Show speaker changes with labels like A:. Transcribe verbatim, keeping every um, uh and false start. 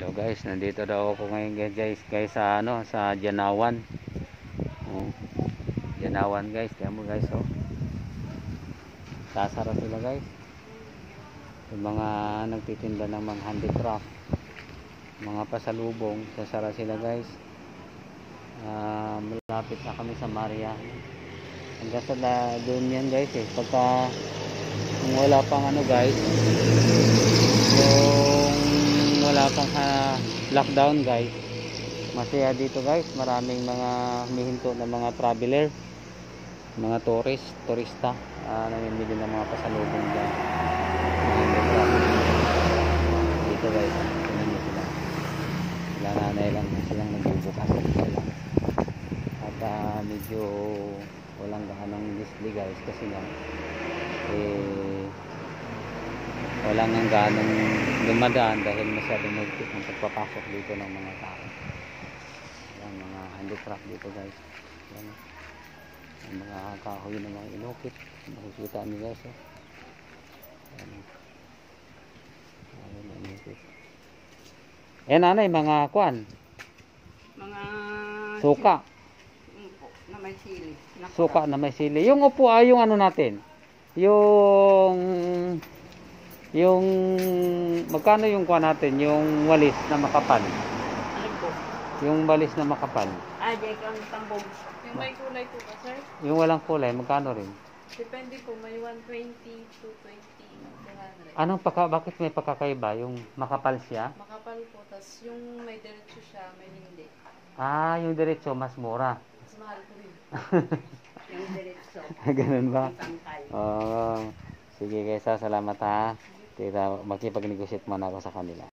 A: Hello guys, nandito daw ako ngayon guys, guys sa ano, sa Janawan. Oh. Janawan guys, tiyan mo guys oh. Sasara sila guys. Yung mga nagtitinda ng mga handicraft, mga pasalubong, sasara sila guys. Uh, malapit na kami sa Maria. Hanggang sa doon yan guys eh. Pagka kung wala pang ano guys, kung wala pang uh, lockdown guys, masaya dito guys. Maraming mga humihinto ng mga traveler, mga tourist, turista, uh, namimili ng mga pasalubong dyan. Dito guys, tingnan nyo sila. Sila nanay lang silang nagbubukas at uh, medyo walang gaanong display guys kasi nga eh walang ang ganong dumadaan dahil masyadong magpit ang pagpapasok dito ng mga tao. Yung mga handicraft dito guys. Yan. Ang mga kahoy ng mga inukit. Makikita niyo guys. Eh. Yan. Yan, inukit. Yan nanay, mga kuan.
B: Mga
A: suka.
B: Na may sili.
A: Suka na may sili. Yung upo ay yung ano natin. Yung yung magkano yung kuha natin, yung walis na makapal.
B: Ano po?
A: Yung walis na makapal.
B: Ah, di kang tambog. Yung may kulay po ba, sir?
A: Yung walang kulay, magkano rin?
B: Depende po, may one twenty, two twenty, two hundred.
A: Anong paka, bakit may pagkakaiba? Yung makapal siya?
B: Makapal po, tas yung may diretso siya, may hindi.
A: Ah, yung diretso mas mura.
B: Mas mahal po rin. Yung diretso.
A: Ganun ba?
B: Tangkay.
A: Oh, sige guys, salamat ha. Tita, makipag-negotiate muna ako sa kanila.